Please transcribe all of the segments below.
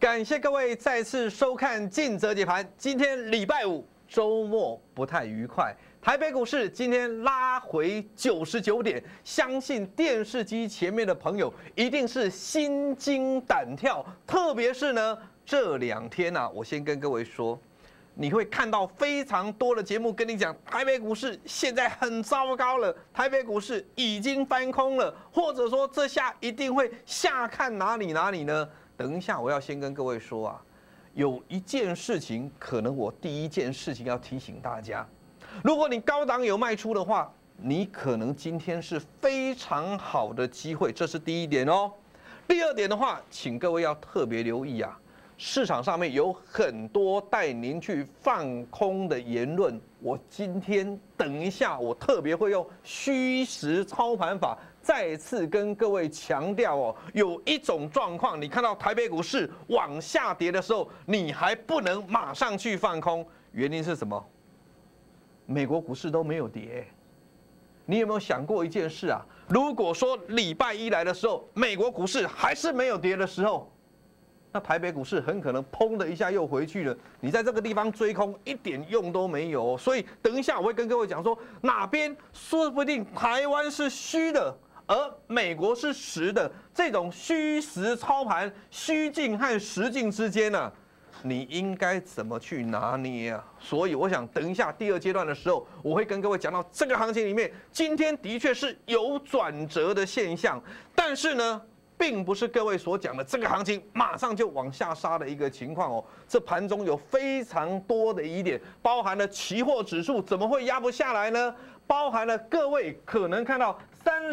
感谢各位再次收看晋泽解盘。今天礼拜五，周末不太愉快。台北股市今天拉回99点，相信电视机前面的朋友一定是心惊胆跳。特别是呢，这2天啊，我先跟各位说，你会看到非常多的节目跟你讲，台北股市现在很糟糕了，台北股市已经翻空了，或者说这下一定会下看哪里呢？等一下，我要先跟各位说啊，有一件事情，可能我第一件事情要提醒大家，如果你高档有卖出的话，你可能今天是非常好的机会，这是第一点哦。第二点的话，请各位要特别留意啊，市场上面有很多带您去放空的言论。我今天等一下，我特别会用虚实操盘法。再次跟各位强调哦，有一种状况，你看到台北股市往下跌的时候，你还不能马上去放空，原因是什么？美国股市都没有跌，你有没有想过一件事啊？如果说礼拜一来的时候，美国股市还是没有跌的时候，那台北股市很可能砰的一下又回去了。你在这个地方追空一点用都没有，所以等一下我会跟各位讲说，哪边说不定台湾是虚的。而美国是实的，这种虚实操盘、虚境和实境之间呢，你应该怎么去拿捏啊？所以我想等一下第2阶段的时候，我会跟各位讲到这个行情里面，今天的确是有转折的现象，但是呢，并不是各位所讲的这个行情马上就往下杀的一个情况哦。这盘中有非常多的疑点，包含了期货指数怎么会压不下来呢？包含了各位可能看到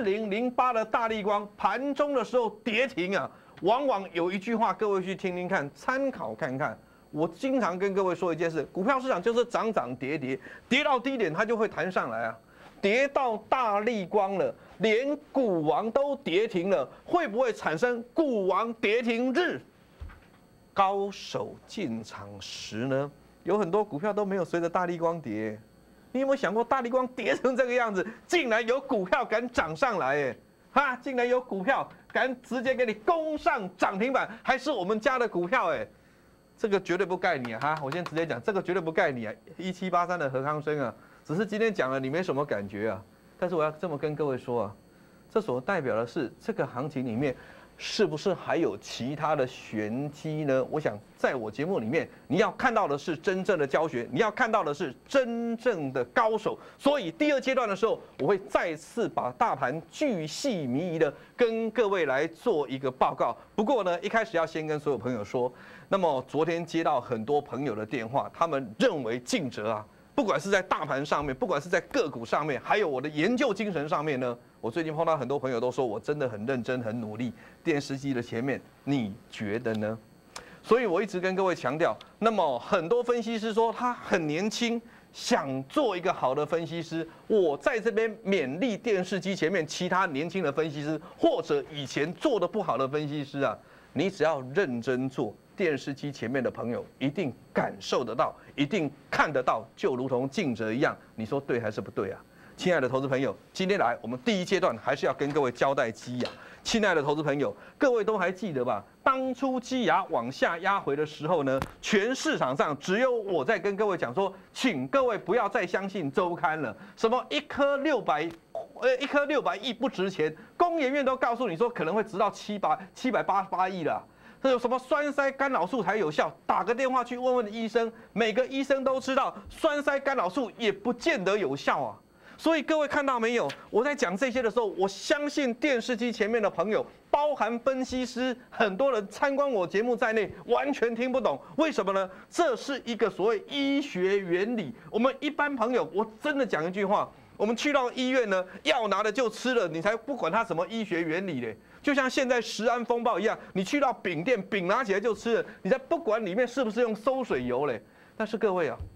3008的大立光盘中的时候跌停啊，往往有一句话，各位去听听看，参考看看。我经常跟各位说一件事，股票市场就是涨涨跌跌，跌到低点它就会弹上来啊。跌到大立光了，连股王都跌停了，会不会产生股王跌停日？高手进场时呢，有很多股票都没有随着大立光跌。你有没有想过，大立光跌成这个样子，竟然有股票敢涨上来？哎，哈，竟然有股票敢直接给你攻上涨停板，还是我们家的股票？哎，这个绝对不盖你啊！哈，我先直接讲，这个绝对不盖你啊！1783的何康生啊，只是今天讲了你没什么感觉啊，但是我要这么跟各位说啊，这所代表的是这个行情里面。是不是还有其他的玄机呢？我想在我节目里面，你要看到的是真正的教学，你要看到的是真正的高手。所以第2阶段的时候，我会再次把大盘巨细靡遗的跟各位来做一个报告。不过呢，一开始要先跟所有朋友说，那么昨天接到很多朋友的电话，他们认为晋哲啊，不管是在大盘上面，不管是在个股上面，还有我的研究精神上面呢，我最近碰到很多朋友都说我真的很认真、很努力。电视机的前面，你觉得呢？所以我一直跟各位强调，那么很多分析师说他很年轻，想做一个好的分析师。我在这边勉励电视机前面其他年轻的分析师，或者以前做得不好的分析师啊，你只要认真做。电视机前面的朋友一定感受得到，一定看得到，就如同晋哲一样，你说对还是不对啊？亲爱的投资朋友，今天来我们第1阶段还是要跟各位交代基亚。亲爱的投资朋友，各位都还记得吧？当初基亚往下压回的时候呢，全市场上只有我在跟各位讲说，请各位不要再相信周刊了，什么一颗600亿不值钱，工研院都告诉你说可能会值到788亿了。这有什么栓塞干扰素才有效？打个电话去问问医生，每个医生都知道栓塞干扰素也不见得有效啊。所以各位看到没有？我在讲这些的时候，我相信电视机前面的朋友，包含分析师，很多人参观我节目在内，完全听不懂。为什么呢？这是一个所谓医学原理。我们一般朋友，我真的讲一句话，我们去到医院呢，药拿了就吃了，你才不管它什么医学原理嘞。就像现在食安风暴一样，你去到饼店，饼拿起来就吃了，你才不管里面是不是用馊水油嘞。但是各位啊，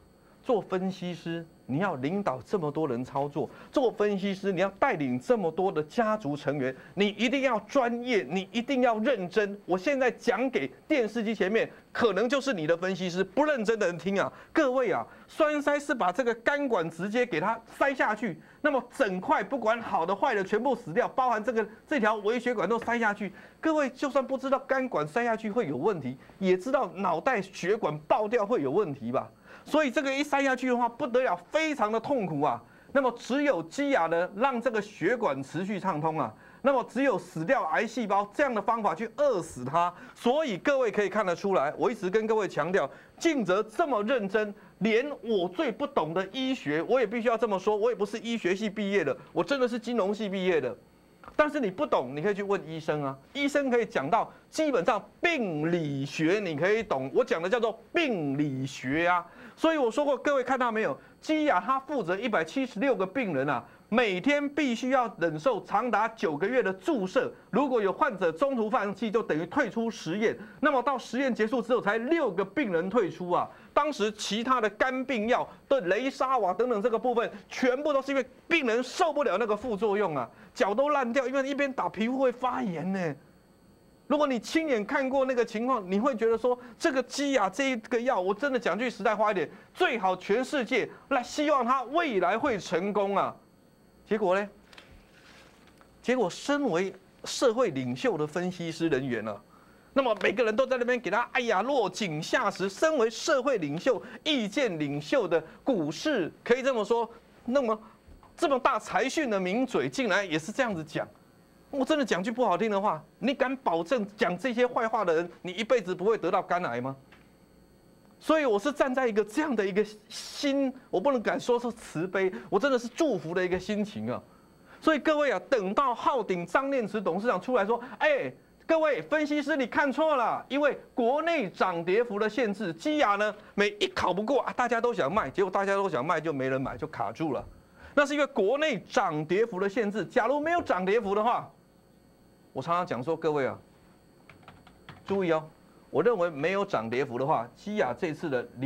做分析师，你要领导这么多人操作；做分析师，你要带领这么多的家族成员，你一定要专业，你一定要认真。我现在讲给电视机前面可能就是你的分析师不认真的人听啊，各位啊，栓塞是把这个肝管直接给它塞下去，那么整块不管好的坏的全部死掉，包含这条微血管都塞下去。各位就算不知道肝管塞下去会有问题，也知道脑袋血管爆掉会有问题吧？所以这个一塞下去的话不得了，非常的痛苦啊。那么只有基亚呢，让这个血管持续畅通啊。那么只有死掉癌细胞这样的方法去扼死它。所以各位可以看得出来，我一直跟各位强调，敬哲这么认真，连我最不懂的医学，我也必须要这么说，我也不是医学系毕业的，我真的是金融系毕业的。但是你不懂，你可以去问医生啊，医生可以讲到基本上病理学，你可以懂。我讲的叫做病理学啊。所以我说过，各位看到没有？基亚他负责176个病人啊，每天必须要忍受长达9个月的注射。如果有患者中途放弃，就等于退出实验。那么到实验结束之后，才6个病人退出啊。当时其他的肝病药的雷沙瓦等等这个部分，全部都是因为病人受不了那个副作用啊，脚都烂掉，因为一边打皮肤会发炎呢。如果你亲眼看过那个情况，你会觉得说，这个基亚这一个药，我真的讲句实在话一点，最好全世界来希望它未来会成功啊。结果呢？结果身为社会领袖的分析师人员呢，那么每个人都在那边给他，哎呀，落井下石。身为社会领袖、意见领袖的股市，可以这么说，那么这么大财讯的名嘴，竟然也是这样子讲。我真的讲句不好听的话，你敢保证讲这些坏话的人，你一辈子不会得到肝癌吗？所以我是站在一个这样的一个心，我不能敢说是慈悲，我真的是祝福的一个心情啊。所以各位啊，等到浩鼎张念慈董事长出来说，哎，各位分析师你看错了，因为国内涨跌幅的限制，基亚呢每一考不过啊，大家都想卖，结果大家都想卖就没人买，就卡住了。那是因为国内涨跌幅的限制，假如没有涨跌幅的话，我常常讲说，各位啊，注意哦，我认为没有涨跌幅的话，基亚这次的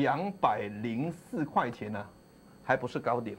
204块钱呢，还不是高点。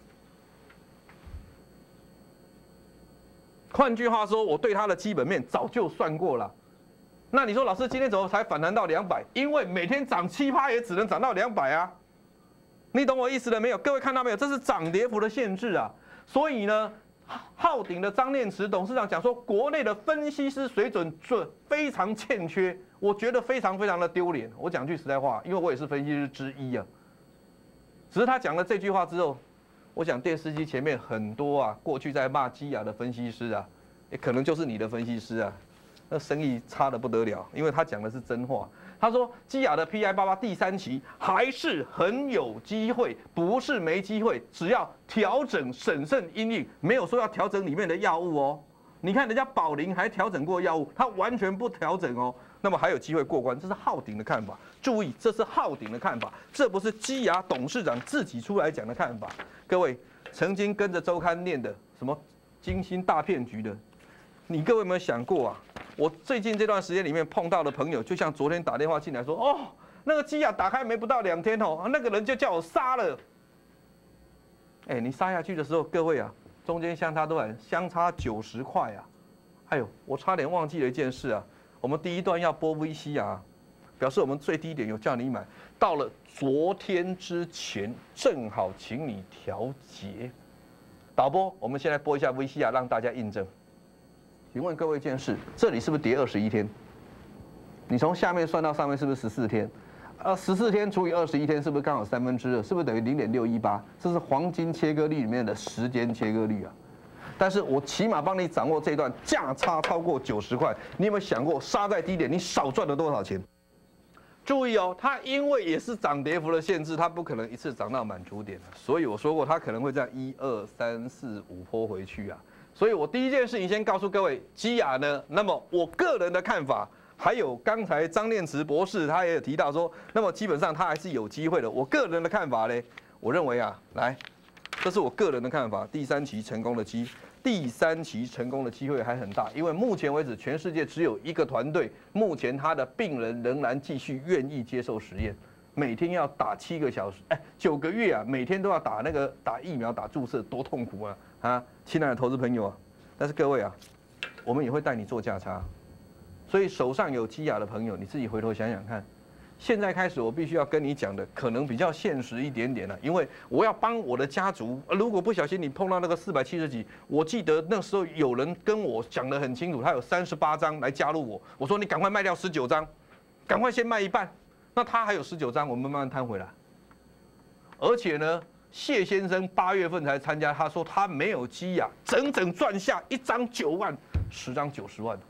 换句话说，我对它的基本面早就算过了。那你说老师今天怎么才反弹到200？因为每天涨7%也只能涨到200啊。你懂我意思了没有？各位看到没有？这是涨跌幅的限制啊。所以呢，浩鼎的张念慈董事长讲说，国内的分析师水准非常欠缺，我觉得非常非常的丢脸。我讲句实在话，因为我也是分析师之一啊。只是他讲了这句话之后，我想电视机前面很多啊，过去在骂基亚的分析师啊，也可能就是你的分析师啊，那生意差得不得了，因为他讲的是真话。他说，基亚的 PI88第3期还是很有机会，不是没机会，只要调整审慎因应，没有说要调整里面的药物哦。你看人家宝林还调整过药物，他完全不调整哦，那么还有机会过关，这是浩鼎的看法。注意，这是浩鼎的看法，这不是基亚董事长自己出来讲的看法。各位曾经跟着周刊念的什么金星大骗局的，你各位有没有想过啊？我最近这段时间里面碰到的朋友，就像昨天打电话进来说，哦，那个基亚打开没不到2天哦，那个人就叫我杀了。哎，你杀下去的时候，各位啊，中间相差多少？相差90块啊！哎呦，我差点忘记了一件事啊，我们第一段要播 VC 啊，表示我们最低点有叫你买，到了昨天之前，正好请你调节。导播，我们现在播一下 VC 啊，让大家印证。请问各位一件事，这里是不是跌21天？你从下面算到上面是不是14天？14天除以21天，是不是刚好2/3？是不是等于0.618？这是黄金切割率里面的时间切割率啊。但是我起码帮你掌握这段价差超过90块，你有没有想过杀在低点，你少赚了多少钱？注意哦，它因为也是涨跌幅的限制，它不可能一次涨到满足点，所以我说过，它可能会这样1、2、3、4、5波回去啊。所以我第一件事情先告诉各位，基亚呢，那么我个人的看法，还有刚才张念慈博士他也有提到说，那么基本上他还是有机会的。我个人的看法呢，我认为啊，来，这是我个人的看法，第3期成功的机会还很大，因为目前为止全世界只有一个团队，目前他的病人仍然继续愿意接受实验。 每天要打7个小时，9个月啊，每天都要打疫苗、打注射，多痛苦啊！亲爱的投资朋友啊，但是各位啊，我们也会带你做价差，所以手上有基亚的朋友，你自己回头想想看。现在开始，我必须要跟你讲的可能比较现实一点点了，因为我要帮我的家族。如果不小心你碰到那个470几，我记得那时候有人跟我讲得很清楚，他有38张来加入我，我说你赶快卖掉19张，赶快先卖一半，那他还有19张，我们慢慢摊回来。而且呢，谢先生8月份才参加，他说他没有基亚，整整赚下1张9万，10张90万。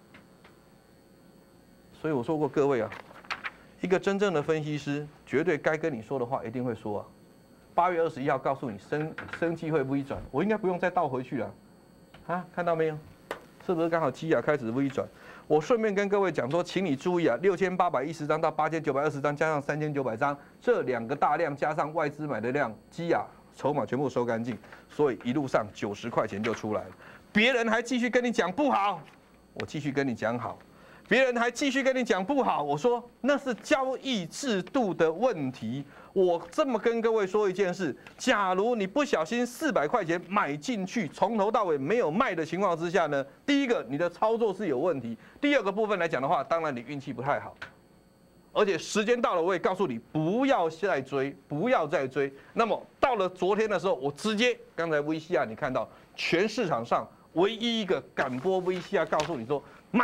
所以我说过各位啊。一个真正的分析师，绝对该跟你说的话一定会说啊。8月21号告诉你生机会 V 转，我应该不用再倒回去了，啊，看到没有？是不是刚好基亚开始 V 转？我顺便跟各位讲说，请你注意啊，6810张到8920张，加上3900张，这2个大量加上外资买的量，基亚筹码全部收干净，所以一路上90块钱就出来了。别人还继续跟你讲不好，我继续跟你讲好。别人还继续跟你讲不好，我说那是交易制度的问题。我这么跟各位说一件事：假如你不小心400块钱买进去，从头到尾没有卖的情况之下呢，第一个你的操作是有问题；第二个部分来讲的话，当然你运气不太好。而且时间到了，我也告诉你不要再追，不要再追。那么到了昨天的时候，我直接刚才 VCR 你看到，全市场上唯一一个敢播 VCR 告诉你说卖。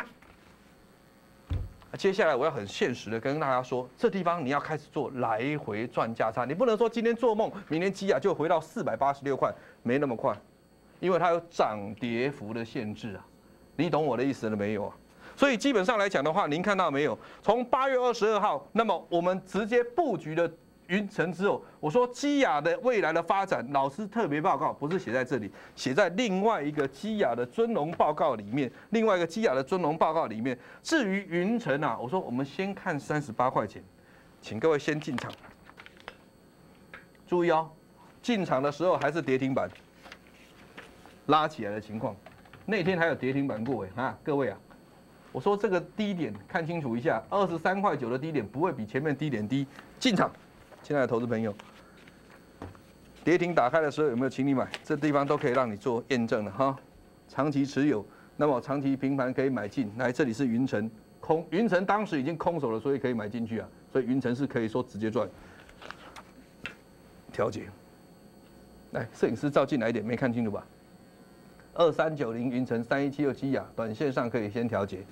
接下来我要很现实的跟大家说，这地方你要开始做来回赚价差，你不能说今天做梦，明天基亚就回到486块，没那么快，因为它有涨跌幅的限制啊，你懂我的意思了没有啊？所以基本上来讲的话，您看到没有？从8月22号，那么我们直接布局的云层之后，我说基亚的未来的发展，老师特别报告不是写在这里，写在另外一个基亚的尊荣报告里面。另外一个基亚的尊荣报告里面，至于云层啊，我说我们先看38块钱，请各位先进场。注意哦，进场的时候还是跌停板拉起来的情况，那天还有跌停板过各位啊，我说这个低点看清楚一下，23.9块的低点不会比前面低点低，进场。亲爱的投资朋友，跌停打开的时候有没有请你买？这地方都可以让你做验证了哈。长期持有，那么长期平盘可以买进。来，这里是云层空，云层当时已经空手了，所以可以买进去啊。所以云层是可以说直接赚。调节，来，摄影师照进来一点，没看清楚吧？2390云层3176基亚，短线上可以先调节。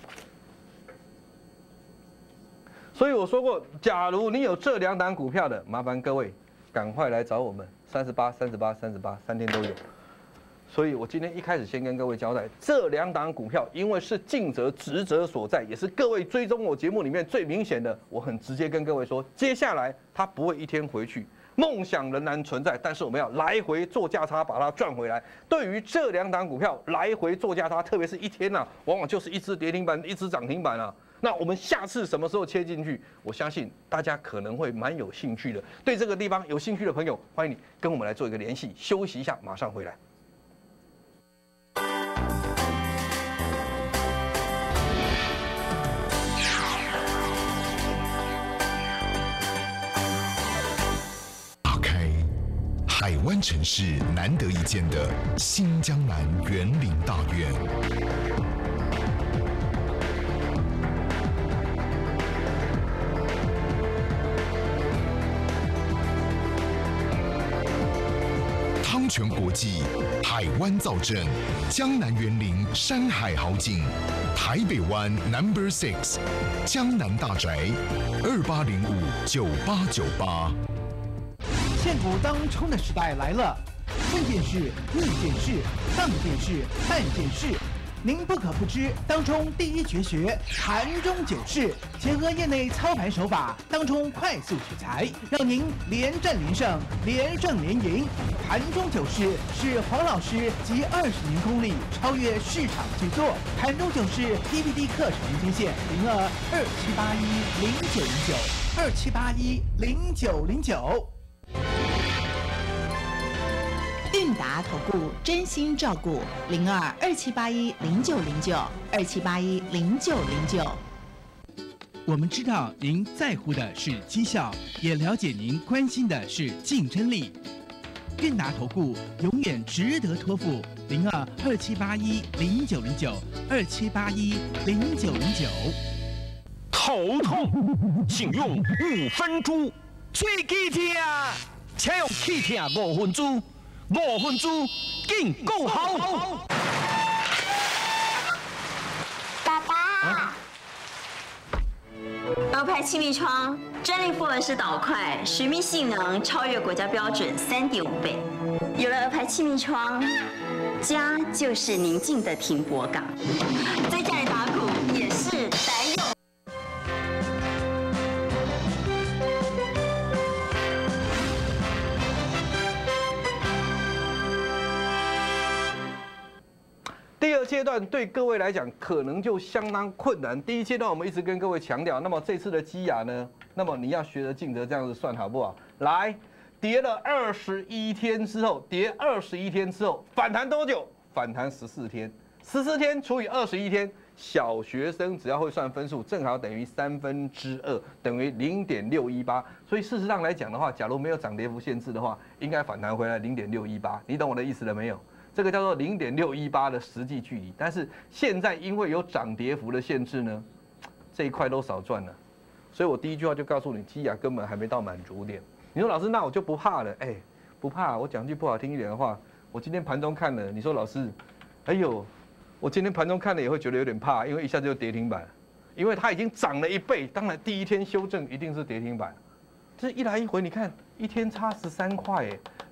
所以我说过，假如你有这2档股票的，麻烦各位赶快来找我们，38、38、38，3天都有。所以我今天一开始先跟各位交代，这2档股票，因为是尽责职责所在，也是各位追踪我节目里面最明显的，我很直接跟各位说，接下来它不会一天回去，梦想仍然存在，但是我们要来回做价差，把它赚回来。对于这2档股票来回做价差，特别是一天往往就是一只跌停板，一只涨停板啊。那我们下次什么时候切进去？我相信大家可能会蛮有兴趣的。对这个地方有兴趣的朋友，欢迎你跟我们来做一个联系。休息一下，马上回来。 打开海湾城市难得一见的新江南园林大院。汤泉国际、海湾造镇、江南园林山海豪景、台北湾 No.6 江南大宅28059898。 现股当冲的时代来了，正件事、逆件事、当件事、半件事，您不可不知当冲第一绝学盘中9式，结合业内操盘手法，当冲快速取材，让您连战连胜，连胜连赢。盘中9式是黄老师集20年功力，超越市场巨作。盘中9式 DVD 课程接线0227810909，27810909。 韵达投顾真心照顾0227810909，27810909。 我们知道您在乎的是绩效，也了解您关心的是竞争力。韵达投顾永远值得托付，0227810909，27810909。 头痛，请用5分猪。嘴齿痛，请用气痛5分猪。5分猪更够好。 爸爸，鹅牌气密窗专利复合式导块，水密性能超越国家标准3.5倍。有了鹅牌气密窗，家就是宁静的停泊港，在家里打鼓也是逮有。 第二阶段对各位来讲可能就相当困难。第一阶段我们一直跟各位强调，那么这次的基亚呢，那么你要学着竞争这样子算好不好？来，跌了21天之后，反弹多久？反弹14天，14天除以21天，小学生只要会算分数，正好等于2/3，等于0.618。所以事实上来讲的话，假如没有涨跌幅限制的话，应该反弹回来0.618。你懂我的意思了没有？这个叫做0.618的实际距离，但是现在因为有涨跌幅的限制呢，这一块都少赚了。所以我第一句话就告诉你，基亚根本还没到满足点。你说老师，那我就不怕了？不怕。我讲句不好听一点的话，我今天盘中看了，你说老师，哎呦，我今天盘中看了也会觉得有点怕，因为一下就跌停板，因为它已经涨了1倍。当然第一天修正一定是跌停板，这一来一回，你看一天差13块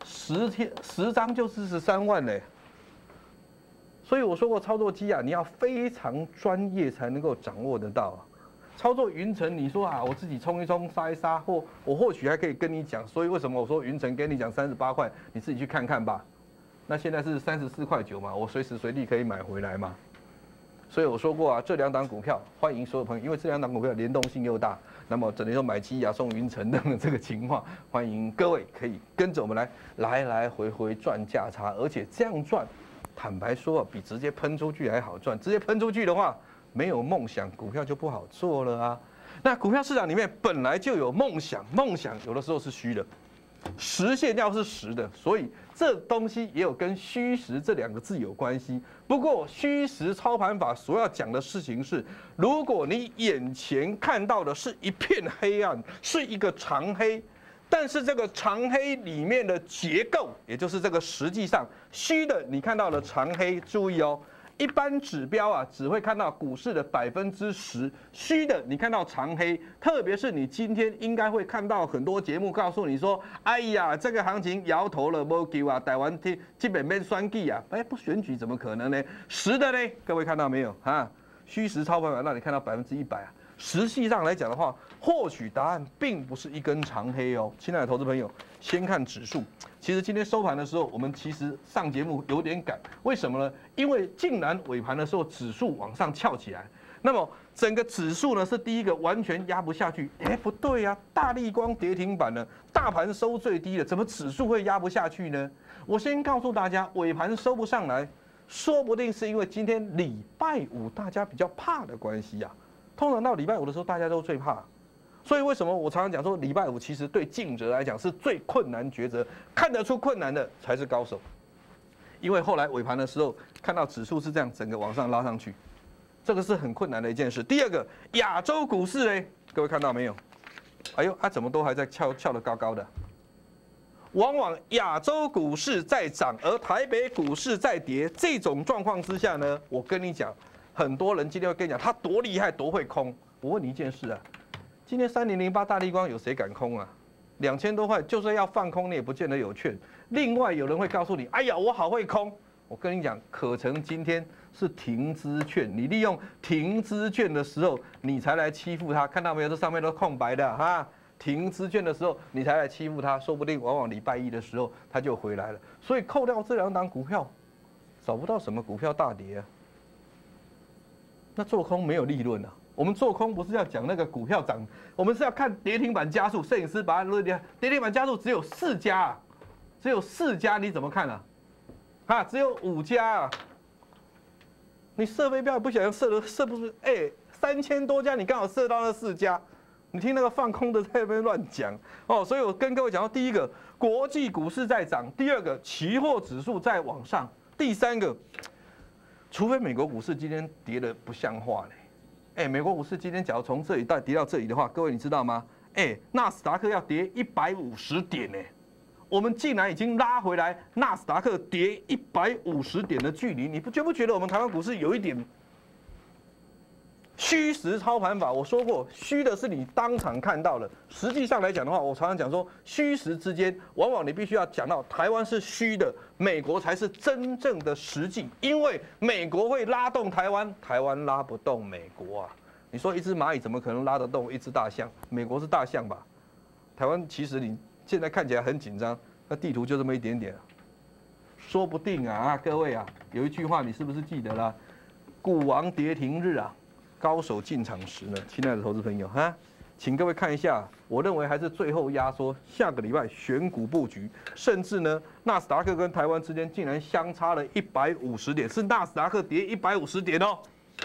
，10张就43万嘞。所以我说过，操作基亚你要非常专业才能够掌握得到啊。操作云层，你说啊，我自己冲一冲、杀一杀，或我或许还可以跟你讲。所以为什么我说云层跟你讲38块，你自己去看看吧。那现在是34.9块嘛，我随时随地可以买回来嘛。所以我说过啊，这2档股票欢迎所有朋友，因为这2档股票联动性又大，那么等于说买基亚送云层等的这个情况，欢迎各位可以跟着我们来回赚价差，而且这样赚。坦白说，比直接喷出去还好赚。直接喷出去的话，没有梦想，股票就不好做了啊。那股票市场里面本来就有梦想，梦想有的时候是虚的，实现要是实的，所以这东西也有跟虚实这2个字有关系。不过虚实操盘法所要讲的事情是，如果你眼前看到的是一片黑暗，是一个长黑。但是这个长黑里面的结构，也就是这个实际上虚的，你看到了长黑，注意哦，一般指标啊只会看到股市的10%，虚的你看到长黑，特别是你今天应该会看到很多节目告诉你说，哎呀，这个行情摇头了，没救啊，台湾基本面选举啊，不选举怎么可能呢？实的呢，各位看到没有啊？虚实操盘法让你看到100%啊。实际上来讲的话，或许答案并不是一根长黑哦。亲爱的投资朋友，先看指数。其实今天收盘的时候，我们其实上节目有点赶，为什么呢？因为竟然尾盘的时候指数往上翘起来，那么整个指数呢是第一个完全压不下去。不对啊，大立光跌停板了，大盘收最低了，怎么指数会压不下去呢？我先告诉大家，尾盘收不上来，说不定是因为今天礼拜5大家比较怕的关系啊。通常到礼拜5的时候，大家都最怕，所以为什么我常常讲说，礼拜5其实对竞者来讲是最困难抉择，看得出困难的才是高手。因为后来尾盘的时候，看到指数是这样整个往上拉上去，这个是很困难的一件事。第二个，亚洲股市呢，各位看到没有？哎呦，怎么都还在翘得高高的？往往亚洲股市在涨，而台北股市在跌，这种状况之下呢，我跟你讲。很多人今天会跟你讲他多厉害多会空，我问你一件事啊，今天3008大立光有谁敢空啊？2000多块，就算要放空你也不见得有券。另外有人会告诉你，哎呀我好会空，我跟你讲，可成今天是停资券，你利用停资券的时候你才来欺负他，看到没有？这上面都是空白的哈。停资券的时候你才来欺负他，说不定往往礼拜1的时候他就回来了。所以扣掉这2档股票，找不到什么股票大跌啊。那做空没有利润啊！我们做空不是要讲那个股票涨，我们是要看跌停板家数。摄影师把它录掉，跌停板家数只有4家啊，只有4家，你怎么看只有5家啊！你射飞镖也不想射不是？ 3000多家，你刚好射到那4家，你听那个放空的在那边乱讲哦。所以我跟各位讲到，第一个，国际股市在涨；第二个，期货指数在往上；第三个，除非美国股市今天跌得不像话嘞，美国股市今天假如从这里跌到这里的话，各位你知道吗？纳斯达克要跌150点呢，我们竟然已经拉回来，纳斯达克跌150点的距离，你不觉得我们台湾股市有一点虚实操盘法？我说过，虚的是你当场看到的，实际上来讲的话，我常常讲说，虚实之间，往往你必须要讲到台湾是虚的，美国才是真正的实际，因为美国会拉动台湾，台湾拉不动美国啊。你说一只蚂蚁怎么可能拉得动一只大象？美国是大象吧？台湾其实你现在看起来很紧张，那地图就这么一点点，说不定啊，各位啊，有一句话你是不是记得了？股王跌停日啊，高手进场时呢？亲爱的投资朋友哈，请各位看一下，我认为还是最后压缩，下个礼拜选股布局，甚至呢，纳斯达克跟台湾之间竟然相差了150点，是纳斯达克跌150点哦。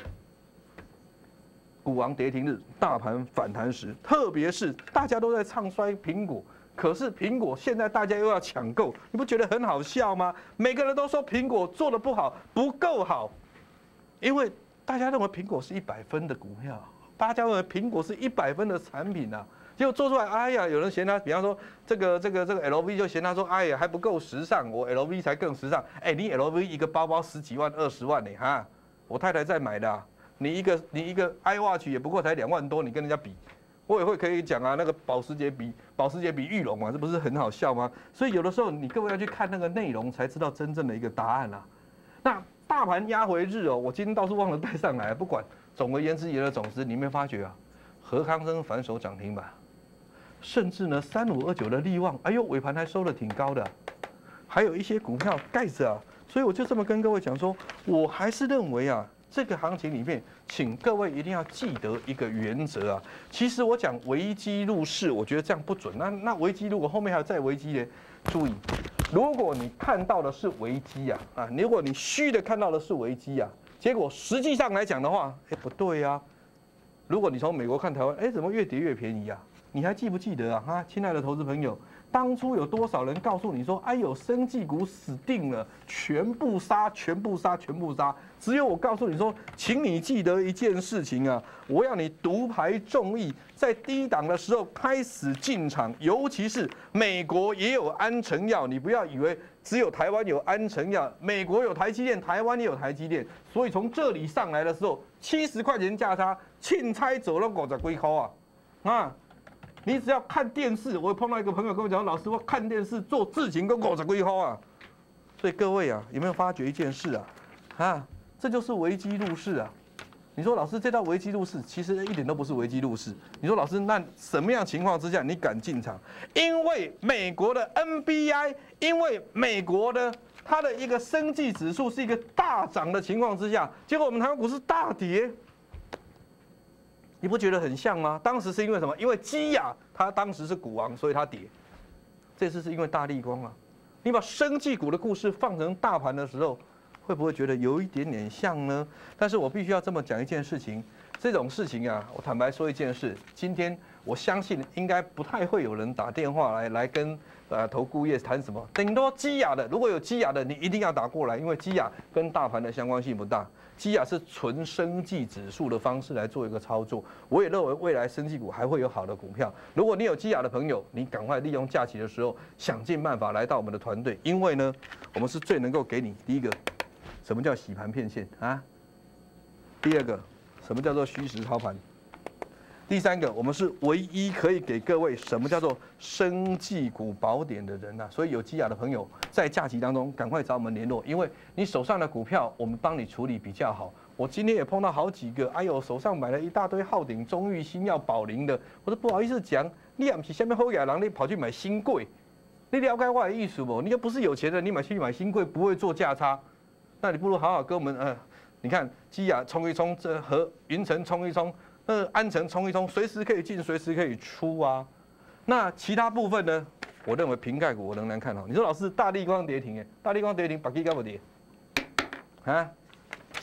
股王跌停日，大盘反弹时，特别是大家都在唱衰苹果，可是苹果现在大家又要抢购，你不觉得很好笑吗？每个人都说苹果做得不好，不够好，因为大家认为苹果是100分的股票，大家认为苹果是100分的产品啊，结果做出来，哎呀，有人嫌它，比方说这个 LV 就嫌它说，哎呀还不够时尚，我 LV 才更时尚，你 LV 一个包包10几万、20万呢，哈，我太太在买的啊。你一个 iWatch 也不过才2万多，你跟人家比，我也会可以讲啊，那个保时捷比玉龙嘛，这不是很好笑吗？所以有的时候你各位要去看那个内容，才知道真正的一个答案啊。那大盘压回日哦，我今天倒是忘了带上来，不管。总而言之，言而总之，你有没有发觉啊？何康生反手涨停板，甚至呢3529的力旺，哎呦尾盘还收得挺高的，还有一些股票盖着啊。所以我就这么跟各位讲说，我还是认为啊。这个行情里面，请各位一定要记得一个原则啊。其实我讲危机入市，我觉得这样不准。那危机如果后面还有再危机呢？注意，如果你看到的是危机啊，如果你虚的看到的是危机啊，结果实际上来讲的话，不对啊。如果你从美国看台湾，怎么越跌越便宜啊？你还记不记得啊？亲爱的投资朋友，当初有多少人告诉你说，有生技股死定了，全部杀，全部杀，全部杀。只有我告诉你说，请你记得一件事情啊，我要你独排众议，在低档的时候开始进场，尤其是美国也有安诚药，你不要以为只有台湾有安诚药，美国有台积电，台湾也有台积电，所以从这里上来的时候，70块钱价差，钦差走了50几块啊！你只要看电视，我碰到一个朋友跟我讲，老师，我看电视做事情跟50几块啊！所以各位啊，有没有发觉一件事啊？这就是危机入市啊！你说老师，这道危机入市其实一点都不是危机入市。你说老师，那什么样情况之下你敢进场？因为美国的 NBI， 因为美国的它的一个生技指数是一个大涨的情况之下，结果我们台湾股市大跌。你不觉得很像吗？当时是因为什么？因为基亚它当时是股王，所以它跌。这次是因为大立光啊。你把生技股的故事放成大盘的时候，会不会觉得有一点点像呢？但是我必须要这么讲一件事情，这种事情啊，我坦白说一件事，今天我相信应该不太会有人打电话来跟投顾业谈什么，顶多基亚的，如果有基亚的，你一定要打过来，因为基亚跟大盘的相关性不大。基亚是纯生技指数的方式来做一个操作，我也认为未来生技股还会有好的股票。如果你有基亚的朋友，你赶快利用假期的时候想尽办法来到我们的团队，因为呢，我们是最能够给你第一个，什么叫洗盘骗线啊？第二个，什么叫做虚实操盘？第三个，我们是唯一可以给各位什么叫做生技股宝典的人所以有基亚的朋友在假期当中赶快找我们联络，因为你手上的股票我们帮你处理比较好。我今天也碰到好几个，手上买了一大堆浩鼎、中裕、新药、宝林的，我说不好意思讲，你也不是下面后亚郎，你跑去买新贵，你了解我的意思不？你又不是有钱人，你去买新贵不会做价差，那你不如好好跟我们你看基亚冲一冲，这和云城冲一冲。安诚冲一冲，随时可以进，随时可以出啊。那其他部分呢？我认为瓶盖股我仍然看好。你说老师，大立光跌停大立光跌停，把基干不跌啊？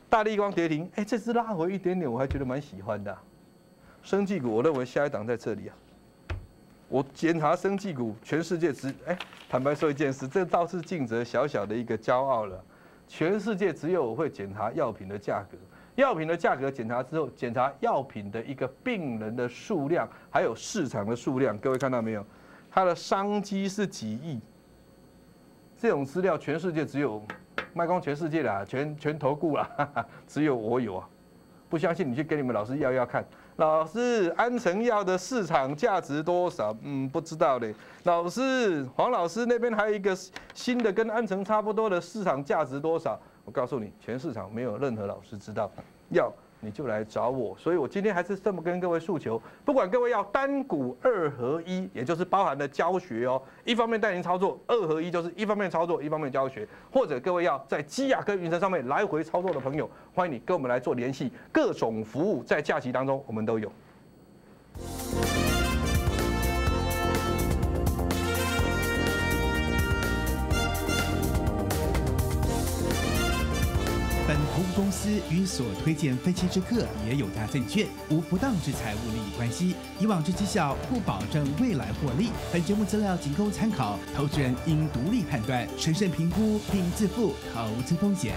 大立光跌停，这只拉回一点点，我还觉得蛮喜欢的。生技股，我认为下一档在这里啊。我检查生技股，全世界坦白说一件事，这倒是尽责小小的一个骄傲了。全世界只有我会检查药品的价格，药品的价格检查之后，检查药品的一个病人的数量，还有市场的数量。各位看到没有？它的商机是几亿？这种资料全世界只有卖光全世界啦，全投顾啦，只有我有啊。不相信你去给你们老师要看。老师，安诚药的市场价值多少？不知道嘞。老师，黄老师那边还有一个新的跟安诚差不多的市场价值多少？我告诉你，全市场没有任何老师知道。要你就来找我。所以我今天还是这么跟各位诉求，不管各位要单股2合1，也就是包含了教学哦，一方面带您操作，2合1就是一方面操作，一方面教学，或者各位要在基亚跟云层上面来回操作的朋友，欢迎你跟我们来做联系，各种服务在假期当中我们都有。 本投顾公司与所推荐分期之客也有大证券，无不当之财务利益关系。以往之绩效不保证未来获利。本节目资料仅供参考，投资人应独立判断、审慎评估并自负投资风险。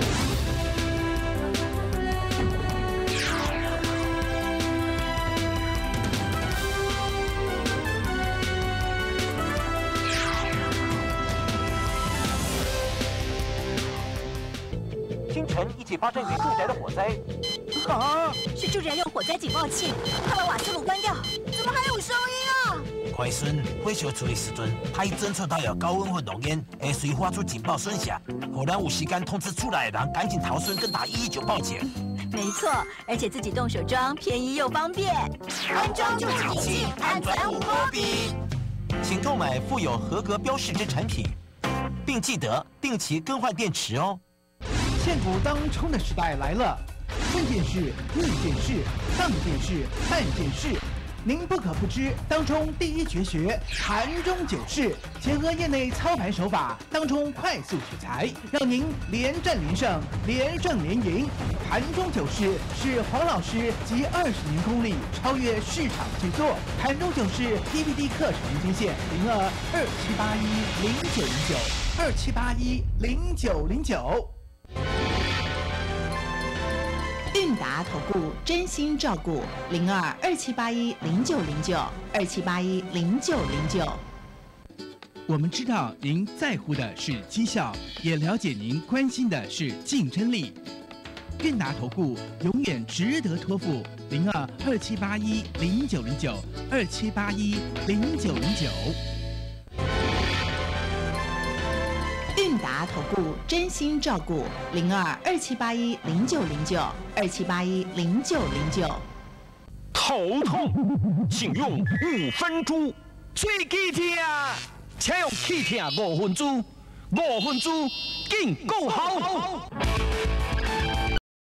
清晨一起发生于住宅的火灾。 啊！是住宅用火灾警报器，快把瓦斯炉关掉！怎么还有声音啊？ 快孙，火烧处理时阵，歹侦测到有高温或浓烟，会随发出警报声响，互咱有时间通知出来的人赶紧逃生，跟打119报警。 没错，而且自己动手装，便宜又方便。安装就警器，安全无波比。 请购买附有合格标示之产品，并记得定期更换电池哦。 现股当冲的时代来了，正件事、逆件事、当件事、半件事，您不可不知当冲第一绝学盘中9式，结合业内操盘手法，当冲快速取材，让您连战连胜，连胜连赢。盘中9式是黄老师集20年功力，超越市场巨作。盘中9式 DVD 课程连接线0227810909，27810909。 韵达投顾真心照顾022781090927810909。 我们知道您在乎的是绩效，也了解您关心的是竞争力。韵达投顾永远值得托付，022781090927810909。 韵达投顾真心照顾022781090927810909。 头痛，请用5分猪。最忌痛，请用气痛5分猪，5分猪更够好。